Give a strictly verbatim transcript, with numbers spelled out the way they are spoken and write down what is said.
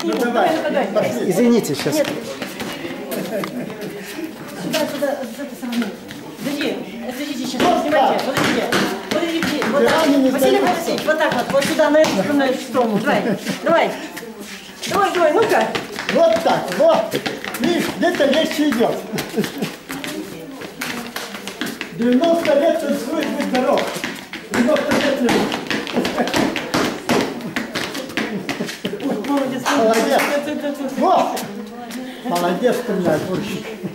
Ну, давай, пошли. Извините, сейчас. Нет. Сюда, сюда, с этой стороны. Подожди, подождите, сейчас, снимайте, подождите. Подождите, вот так. Василий Васильевич, вот так вот, вот сюда, на эту, на эту сторону. Давай, давай. Давай, давай, ну-ка. Вот так, вот. Видишь, где-то речь идет. девяносто лет танцует, будь здоров. девяносто лет люди. Молодец, Молодец. Вот. Молодец ты, меня, бурщик.